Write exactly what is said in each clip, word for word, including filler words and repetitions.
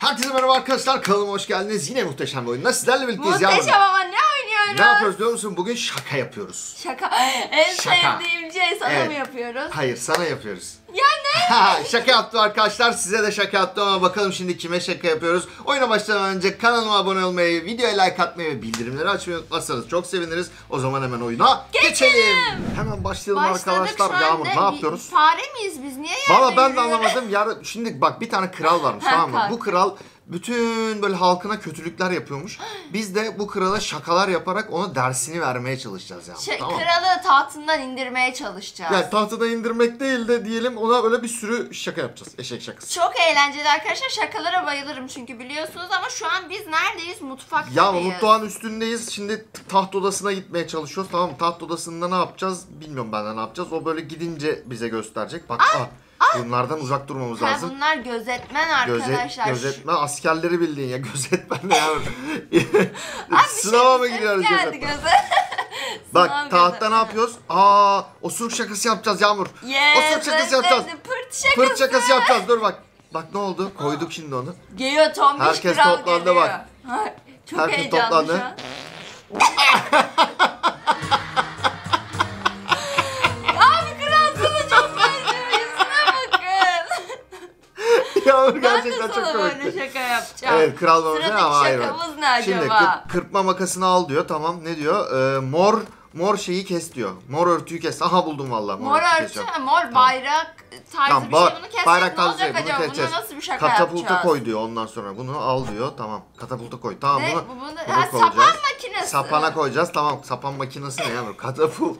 Herkese merhaba arkadaşlar, kanalıma hoş geldiniz. Yine muhteşem bir oyunla sizlerle birlikteyiz. Muhteşem ama ne oynuyoruz? Ne yapıyoruz biliyor musun? Bugün şaka yapıyoruz. Şaka. En Şaka. sevdiğim şey sana Evet. mı yapıyoruz? Hayır, sana yapıyoruz. Ya ne? Şaka yaptım arkadaşlar, size de şaka yaptım ama bakalım şimdi kime şaka yapıyoruz. Oyuna başlamadan önce kanalıma abone olmayı, videoya like atmayı ve bildirimleri açmayı unutmazsanız çok seviniriz. O zaman hemen oyuna geçelim. Geçelim. Hemen başlayalım Başladık arkadaşlar. şu Yağmur anda. ne yapıyoruz? Bir fare miyiz biz? Niye yerde Valla ben de yürüyoruz? anlamadım. Yarın, şimdi bak bir tane kral varmış, Ha, tamam mı? kalk. Bu kral bütün böyle halkına kötülükler yapıyormuş. Biz de bu krala şakalar yaparak ona dersini vermeye çalışacağız yani. Şey, Tamam. kralı tahtından indirmeye çalışacağız. Yani tahtada indirmek değil de diyelim ona öyle bir sürü şaka yapacağız. Eşek şakası. Çok eğlenceli arkadaşlar. Şakalara bayılırım çünkü biliyorsunuz ama şu an biz neredeyiz? Mutfaktayız. Ya mutfağın üstündeyiz. Şimdi taht odasına gitmeye çalışıyoruz. Tamam mı? Taht odasında ne yapacağız? Bilmiyorum ben de ne yapacağız. O böyle gidince bize gösterecek. Bak ah, bunlardan uzak durmamız Ha, lazım. bunlar gözetmen Gözet, arkadaşlar. gözetme askerleri bildiğin ya. Gözetmen ne ya? Abi Sınava mı bir şey gidiyoruz geldi gözetmen? göze. Bak Sınav tahtta gözetmen. ne yapıyoruz? Aa, osuruk şakası yapacağız Yağmur. Yes, Osuruk şakası yapacağız. Pırt şakası. Pırt şakası yapacağız. Dur bak. Bak ne oldu? Koyduk şimdi onu. Geliyor tombiş Herkes kral toplandı geliyor. bak. Ay, çok Herkes heyecanlı toplandı. şu an. Abi kral sana çok benziyor. Yüzüne bakın. Yağmur Ben de gerçekten çok sana böyle komikti. şaka yapacağım. Evet kral babası Sıradaki ama hayır. şakamız ne Şimdi acaba? kır- kırpma makasını al diyor. Tamam ne diyor? Ee, mor mor şeyi kes diyor. Mor örtüyü kes. Aha buldum vallahi. Mor örtü, keseceğim. mor bayrak tarzı Tamam, bir şey. ba- Bunu kesecek bayrak ne tarzı olacak şey, bunu acaba? keseceğiz. Buna nasıl bir şaka Katapulta yapacağız? koy diyor ondan sonra. Bunu al diyor. Tamam. Katapulta koy. Tamam Ne? bunu. Bu, bunu, bunu ha, koyacağız. sapan makinesi. Sapana koyacağız. Tamam. Sapan makinesi ne ya? Katapult.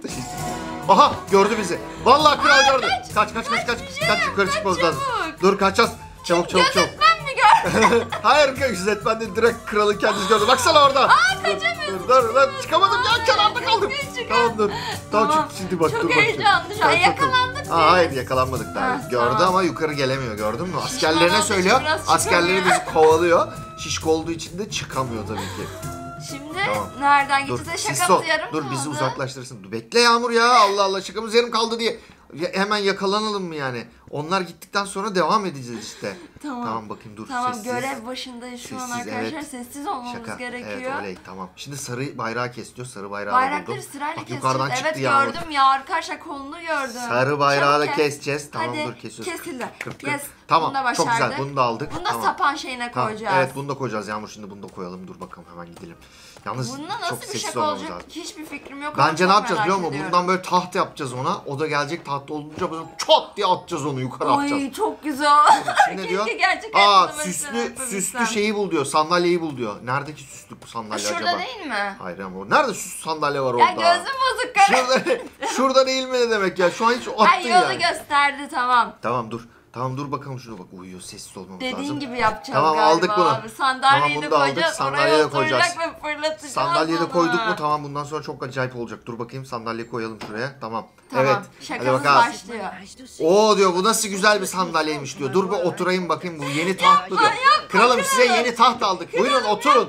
Aha gördü bizi. Vallahi kral gördü. Kaç kaç kaç kaç. bir şey Kaç yap, yukarı kaç çıkmamız lazım. çabuk. Dur kaçacağız. Çabuk çabuk çabuk. Gözetmen mi gör? Hayır gözetmen de direkt kralın kendisi gördü. Baksana orada. Aa kaçamıyorsun. Dur dur dur çıkamadım ya kenarda Ay, kaldım. biz çıkar- Tamam dur. Tamam, Tamam. çık şimdi bak Çok dur bak. heyecanlı şu an. Tamam, çok- Yakalandık Aa, biz. hayır yakalanmadık daha. Ha, Gördü tamam. ama yukarı gelemiyor gördün mü? Şişman Askerlerine olduğu söylüyor. için biraz Askerleri çıkamıyor. bizi kovalıyor. Şişko olduğu için de çıkamıyor tabii ki. Şimdi Tamam. nereden Dur gideceğiz? siz Şakamız so- yarım Dur kaldı. bizi uzaklaştırsın. Dur, bekle Yağmur ya. Allah Allah şakamız yarım kaldı diye. Ya, hemen yakalanalım mı yani? Onlar gittikten sonra devam edeceğiz işte. Tamam. Tamam bakayım dur Tamam sessiz. görev başındayız şu an Sessiz, arkadaşlar. evet. Sessiz olmamız Şaka. gerekiyor. Evet oley tamam. Şimdi sarı bayrağı kes diyor. Sarı bayrağı da Bayrakları buldum. sırayla Bak, keseceğiz. yukarıdan Evet çıktı Yağmur. gördüm ya arkadaşlar kolunu gördüm. Sarı bayrağı da Çabuk kes. keseceğiz. Tamam Hadi, dur kesiyoruz. kesildi. Kırk, kırk. Yes. Tamam Bunu da çok güzel başardık. bunu da aldık. Bunu da tamam. sapan şeyine Tamam, koyacağız. evet bunu da koyacağız Yağmur şimdi bunu da koyalım. Dur bakalım hemen gidelim. Yalnız Bununla çok nasıl bir sessiz şaka olmamız olacak lazım. hiçbir fikrim yok. ama Bence ne çok yapacağız merak biliyor musun? ediyorum. Bundan böyle taht yapacağız ona. O da gelecek tahta olunca böyle çat diye atacağız onu yukarı atacağız. Ay çok güzel. Ne Keşke diyor? gerçek Aa hayatta da süslü mesela yapabilsem. süslü şeyi bul diyor. Sandalyeyi bul diyor. Neredeki süslü bu sandalye Şurada acaba? değil mi? Hayır ama o- nerede süslü sandalye var Ya orada? gözüm bozuk karı. Şurada, şurada değil mi ne demek ya? Şu an hiç attın Ay yolu yani. gösterdi tamam. Tamam dur. Tamam dur bakalım şuna bak. Uyuyor sessiz olmamız Dediğin lazım. gibi yapacağız Tamam, galiba aldık bunu. abi. Sandalyeyi Tamam, de bunu da aldık, koyacağız. sandalyeyi Oraya de koyacağız. oturacak ve fırlatacağız Sandalyeyi de onu. koyduk mu tamam bundan sonra çok acayip olacak. Dur bakayım sandalye koyalım şuraya. Tamam. Tamam. Evet. Hadi Şakamız bakalım. başlıyor. Oo diyor bu nasıl güzel bir sandalyeymiş diyor. Dur bir oturayım bakayım bu yeni taht mı diyor. yapma, Kralım size kralım. yeni taht aldık. Buyurun oturun.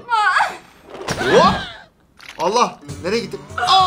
Hop. Allah nereye gitti?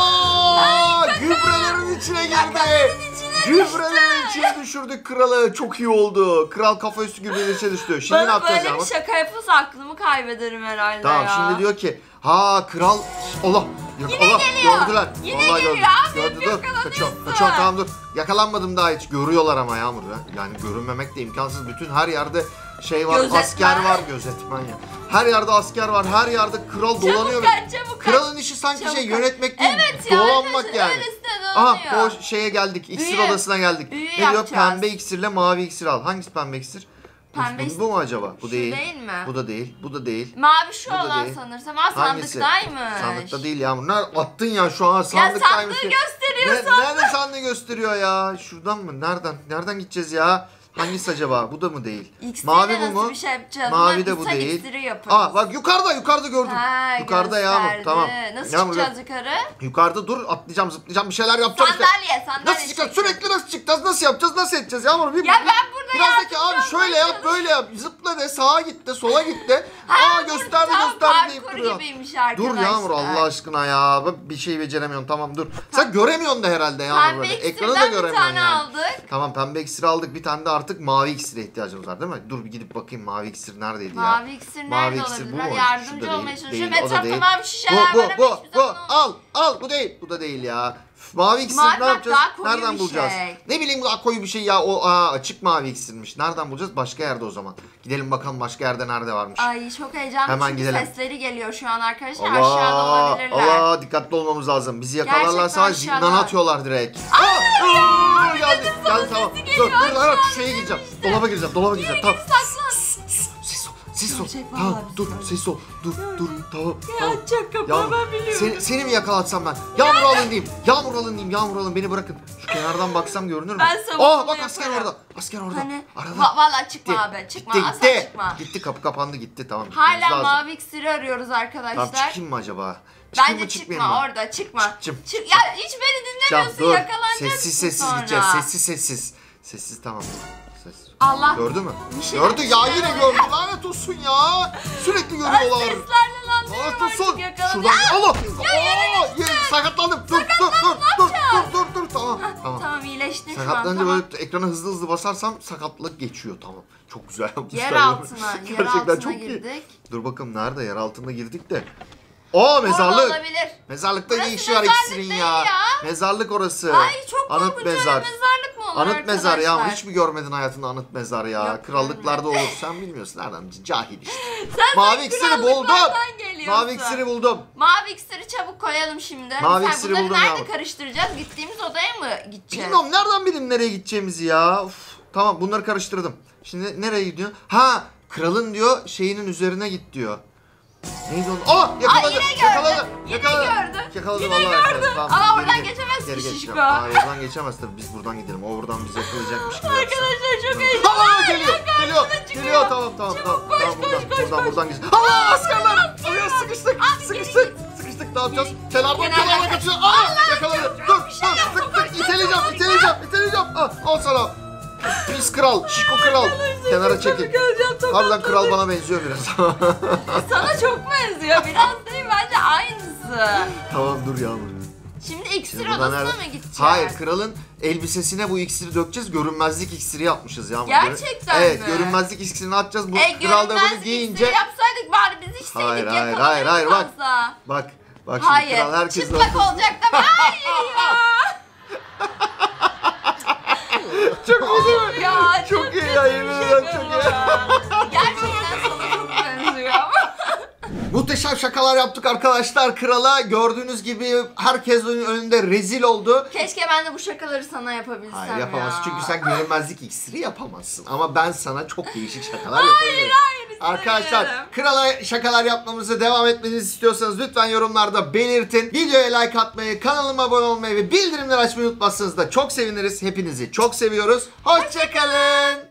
Aa gübrelerin içine girdi. Gübrelerin içine düşürdük kralı. Çok iyi oldu. Kral kafa üstü gübrelerin içine düştü. Şimdi ne Bana yapacağız böyle ya? bir şaka yapılsa aklımı kaybederim herhalde Tamam ya. şimdi diyor ki ha kral Allah Yine Allah geliyor. gördüler. Yine Vallahi geliyor gördü. abi, Gördü dur. yakalanıyorsun. Kaçıyorum. Kaçıyorum tamam dur. Yakalanmadım daha hiç. Görüyorlar ama Yağmur ya. Yani görünmemek de imkansız. Bütün her yerde şey var. Gözetmen. Asker var. Gözetmen ya. Her yerde asker var. Her yerde kral dolanıyor. Çabuk kaç çabuk kaç. Kralın işi sanki Çabuk şey kaç. yönetmek değil. Evet ya dolanmak arkadaşlar, yani. öylesine Aha dolanıyor. o şeye geldik. İksir Büyü. odasına geldik. Büyü ne diyor? yapacağız. Pembe iksirle mavi iksir al. Hangisi pembe iksir? Bu- Pembe bu, iksir- bu mu acaba? Bu Şu değil. değil mi? Bu da değil. Bu da değil. Mavi şu Bu da olan değil. sanırsam. Ha Hangisi? sandıktaymış. Sandıkta değil Yağmur. Nerede attın ya şu an Ya sandıktaymış. sandığı ya. gösteriyor Ne, sandığı. nerede sandığı gösteriyor ya? Şuradan mı? Nereden? Nereden gideceğiz ya? Hangisi acaba? Bu da mı değil? İksirle Mavi bu nasıl mu? bir şey yapacağız? Mavi Bunlar de bu insan değil. iksiri yaparız. Aa bak yukarıda yukarıda gördüm. Ha, yukarıda Yağmur. gösterdi. Tamam. Nasıl Yağmur, çıkacağız yukarı? Yukarıda dur atlayacağım zıplayacağım bir şeyler yapacağım işte. Sandalye, sandalye. Nasıl çıkacağız? çekeceğiz. Sürekli nasıl çıkacağız? Nasıl yapacağız? Nasıl edeceğiz? Yağmur bir Ya ben burada biraz da ki abi yardımcı şöyle yap olmaya böyle yap. Zıpla de sağa git de sola git de. Ha, Aa bu gösterdi tam gösterdi deyip parkur duruyor. gibiymiş arkadaşlar. Dur Yağmur Allah aşkına ya. Ben bir şey beceremiyorum tamam dur. Sen göremiyorsun da herhalde Yağmur Pembe böyle. iksirden Ekranı da bir göremiyorsun tane yani. aldık. Tamam pembe iksir aldık. Bir tane de artık artık mavi iksire ihtiyacımız var değil mi? Dur bir gidip bakayım mavi iksir neredeydi ya? Mavi iksir nerede Mavi iksir olabilir? bu mu? Yardımcı Şurada olmaya değil, çalışıyorum. değil, o da Etrafta değil. mavi şişeler Bu, var bu, ama bu, hiçbir bu. zaman olmuyor. Al, al. Bu değil. Bu da değil ya. Üf, mavi iksir Mavi ne bak, yapacağız? daha koyu Nereden bir bulacağız? şey. Ne bileyim daha koyu bir şey ya. O aa, açık mavi iksirmiş. Nereden bulacağız? Başka yerde o zaman. Gidelim bakalım başka yerde nerede varmış. Ay çok heyecanlı Hemen çünkü gidelim. sesleri geliyor şu an arkadaşlar. Aşağıda Allah, olabilirler. Allah dikkatli olmamız lazım. Bizi yakalarlarsa Gerçekten zindana aşağıda. atıyorlar direkt. Aa, aa, geldi. Geldi tamam. Dur, geliyor, dur, dur, aşağıda şeye gireceğim. Dolaba gireceğim. Dolaba gireceğim. Tamam. Saklan. Ses ol. Ses ol. Görecek Tamam. vallahi Dur. bizi. Ses ol. Dur. Dur. Tamam. Ya Tamam. çok kapı ben biliyorum. Seni, seni mi yakalatsam ben? Yağmur alın diyeyim. Yağmur alın diyeyim. Yağmur alın beni bırakın. Şu kenardan baksam görünür mü? Ben savunma Aa bak asker yaparım. orada. Asker orada. Hani? Arada. Va- Valla çıkma Gitti. abi. Çıkma. Gitti Asla gitti. çıkma. Gitti kapı kapandı gitti tamam. gitmemiz Hala lazım. mavi iksiri arıyoruz Tamam arkadaşlar. çıkayım mı acaba? Çıkayım Bence mı çıkmayayım çıkma mı? orada çıkma. Çıkacağım. Çık ya hiç beni Can, dinlemiyorsun dur. yakalanacaksın Sessiz sessiz sonra. gideceğiz. Sessiz sessiz. Sessiz tamam. Sessiz. Allah. Gördü mü? Bir şey- Gördü ya bir şey yine oluyor. gördü. Lanet olsun ya. Sürekli Ay, görüyorlar. seslerle lan Lanet diyorum olsun. artık yakalan. Şuradan Allah. Aa, yere sakatlandım. Dur dur dur dur dur dur dur tamam. Tamam. Tamam iyileştin şu an Sakatlanınca tamam. böyle ekrana hızlı hızlı basarsam sakatlık geçiyor tamam. Çok güzel yapmışlar. Yer ya. altına, yer Gerçekten altına çok iyi. girdik. Dur bakalım nerede yer altına girdik de. Aa Orada mezarlık. olabilir. Mezarlıkta ne Burası işi var mezarlık iksirin değil ya? ya. Mezarlık orası. Ay çok Anıt korkunç öyle mezar. mezarlık mı olur Anıt arkadaşlar? mezar ya hiç mi görmedin hayatında anıt mezar ya? Yok, Krallıklarda olur sen bilmiyorsun nereden bileceksin? Cahil işte. Sen Mavi de iksiri buldum. krallıklardan geliyorsun. Mavi iksiri buldum. Mavi iksiri çabuk koyalım şimdi. Mavi Sen iksiri bunları buldum nerede ya. karıştıracağız? Gittiğimiz odaya mı gideceğiz? Bilmiyorum nereden bileyim nereye gideceğimizi ya. Uf, tamam bunları karıştırdım. Şimdi nereye gidiyor? Ha kralın diyor şeyinin üzerine git diyor. Neydi onu? Aa yakaladı. Aa, yine gördü. Yakaladı. Yine yakaladı. gördü. Yakaladı Yine vallahi. gördü. Tamam, Ama geri oradan gel- geçemez geri ki geçeceğim. şişko. Aa oradan geçemez tabii biz buradan gidelim. O buradan bizi yakalayacakmış gibi yapsın. Arkadaşlar çok Aa heyecanlı. geliyor. Geliyor. çıkıyor. Geliyor tamam tamam Çabuk tamam. koş, tamam, koş, buradan, koş, buradan koş. buradan gideceğiz. Allah askerler. Oraya sıkıştık. Abi, Sıkıştık. geri Sıkıştık ne yapacağız? Geri- Kenardan Kenardan kenardan kaç- kaçıyor. Aa yakaladı. çok- Dur çok bir şey dur yok, sık ufak, sık iteleyeceğim ufak, iteleyeceğim iteleyeceğim. Al al sana. Pis kral, şişko kral. Kenara çekil. Harbiden kral bana benziyor biraz. Sana çok benziyor. Biraz değil bence aynısı. Tamam dur yağmur. Şimdi iksir Şimdi buradan odasına nerede- mı gideceğiz? Hayır kralın elbisesine bu iksiri dökeceğiz. Görünmezlik iksiri yapmışız Yağmur. Gerçekten Evet mi? görünmezlik iksirini atacağız. Bu E, kral da bunu görünmezlik giyince. iksiri yapsaydık bari biz içseydik. Hayır, hayır, yakalanırız hayır, hayır, bak. olsa. Bak bak şimdi Hayır. kral herkes Çıplak olacak da hayır ya. Çok iyi değil mi? Ya Çok iyi ya, yemin ederim çok iyi. iyi. Gerçekten sana çok benziyor ama. Muhteşem şakalar yaptık arkadaşlar krala. Gördüğünüz gibi herkesin önünde rezil oldu. Keşke ben de bu şakaları sana yapabilsem Hayır ya. yapamazsın çünkü sen görünmezlik iksiri yapamazsın. Ama ben sana çok değişik şakalar yapabilirim. Hayır Arkadaşlar istemiyorum. krala şakalar yapmamızı devam etmenizi istiyorsanız lütfen yorumlarda belirtin. Videoya like atmayı, kanalıma abone olmayı ve bildirimleri açmayı unutmazsanız da çok seviniriz. Hepinizi çok seviyoruz. Hoşçakalın.